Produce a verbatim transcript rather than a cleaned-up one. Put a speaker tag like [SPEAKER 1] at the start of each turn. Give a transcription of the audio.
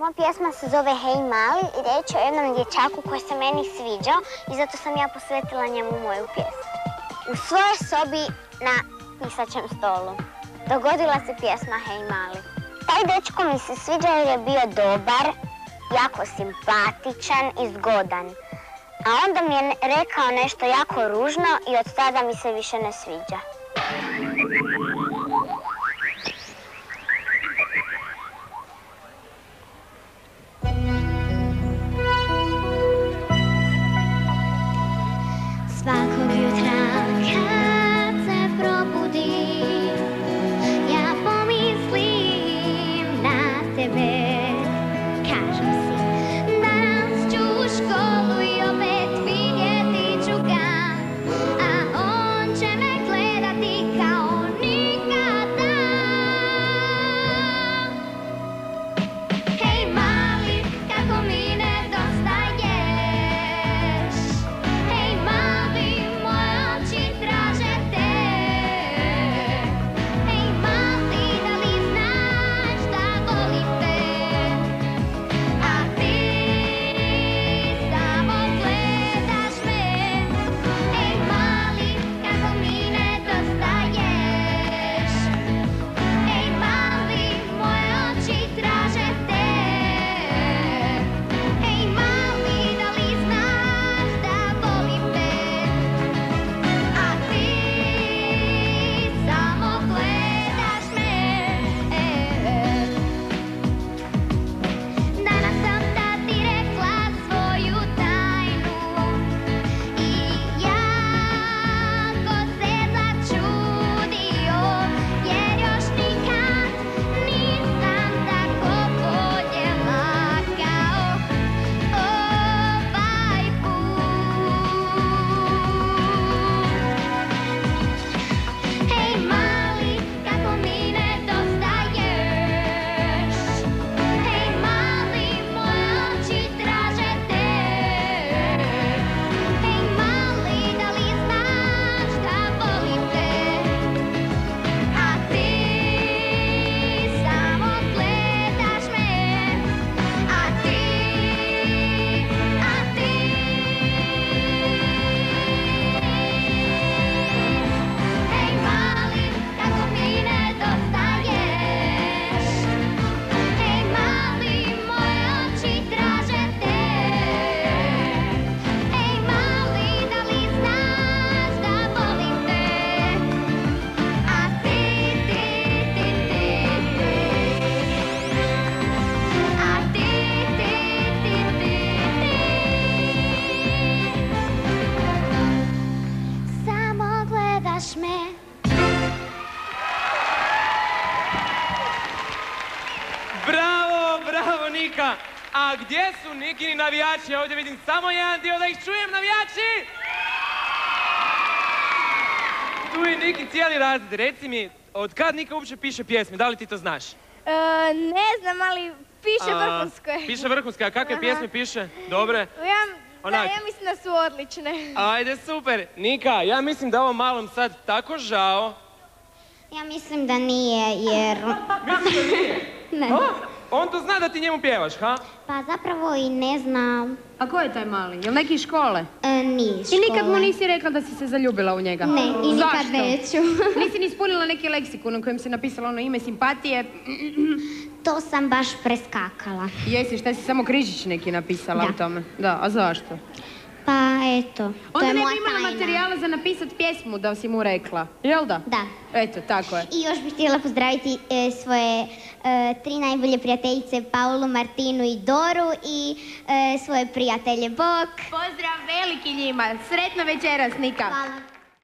[SPEAKER 1] Ova pjesma se zove Hej mali i riječ je o jednom dječaku koji se meni sviđao i zato sam ja posvetila njemu moju pjesmu. U svojoj sobi na pisaćem stolu dogodila se pjesma Hej mali. Taj dečko mi se sviđao jer je bio dobar, jako simpatičan i zgodan. A onda mi je rekao nešto jako ružno i od tada mi se više ne sviđa.
[SPEAKER 2] Svakog jutra kad se probudim, ja pomislim na tebe. Kažem si, danas ću u školu i opet vidjeti ću ga, a on će me gledati kao nikada. Hej mali, kako mi nedostaješ. Hej mali, moje oči traže te. Hej mali, da li znaš da volim te? A ti samo gledaš me. Hej mali, kako mi nedostaješ. Hej mali, moje oči traže te. Hej mali, da li znaš da volim te? A ti samo gledaš me. Danas sam da ti rekla svoju tajnu i jako se začudio, jer još nikad nisam tako voljela kao ovaj put. Hej mali, kako mi nedostaješ. Hej mali, moje oči traže te. Hej mali, da li znaš da volim te? A ti samo gledaš me. A ti, a ti. Hej mali, kako mi nedostaješ. Hej mali, moje oči traže te. Hej mali, da li znaš da volim te? A ti, ti, ti, ti, ti. A ti, ti, ti, ti, ti. Samo gledaš me.
[SPEAKER 3] Bravo, bravo Nika! A gdje su Nikini navijači? Ovdje vidim samo jedan dio, da ih čujem, navijači! Tu je Niki cijeli razred. Reci mi, od kad Nika uopće piše pjesme? Da li ti to znaš?
[SPEAKER 4] Ne znam, ali piše vrhunsko je.
[SPEAKER 3] Piše vrhunske, a kakve pjesme piše? Dobre?
[SPEAKER 4] Ja, da,
[SPEAKER 3] Onak.
[SPEAKER 4] ja mislim da su odlične.
[SPEAKER 3] Ajde, super! Nika, ja mislim da ovom malom sad tako žao.
[SPEAKER 1] Ja mislim da nije jer...
[SPEAKER 3] Mislim da nije?
[SPEAKER 1] Ne.
[SPEAKER 3] A? On to zna da ti njemu pjevaš, ha?
[SPEAKER 1] Pa zapravo i ne znam.
[SPEAKER 5] A ko je taj mali? Jel neki iz škole?
[SPEAKER 1] E, nije iz
[SPEAKER 5] I nikad mu
[SPEAKER 1] škole.
[SPEAKER 5] nisi rekla da si se zaljubila u njega?
[SPEAKER 1] Ne, i nikad
[SPEAKER 5] Zašto?
[SPEAKER 1] neću.
[SPEAKER 5] Nisi ni ispunila neki leksikon u kojem si napisala ono ime simpatije?
[SPEAKER 1] To sam baš preskakala.
[SPEAKER 5] Jesi, šta si samo križić neki napisala
[SPEAKER 1] Da.
[SPEAKER 5] u tome? Da, a zašto?
[SPEAKER 1] Pa eto, to
[SPEAKER 5] Onda
[SPEAKER 1] je
[SPEAKER 5] ne
[SPEAKER 1] moja
[SPEAKER 5] bi imala
[SPEAKER 1] tajna.
[SPEAKER 5] materijala za napisat pjesmu da si mu rekla, jel da?
[SPEAKER 1] Da.
[SPEAKER 5] Eto, tako je.
[SPEAKER 1] I još bih htjela pozdraviti e, svoje e, tri najbolje prijateljice, Paulu, Martinu i Doru i e, svoje prijatelje. Bok!
[SPEAKER 5] Pozdrav veliki njima, sretna večeras, Nika.
[SPEAKER 1] Hvala.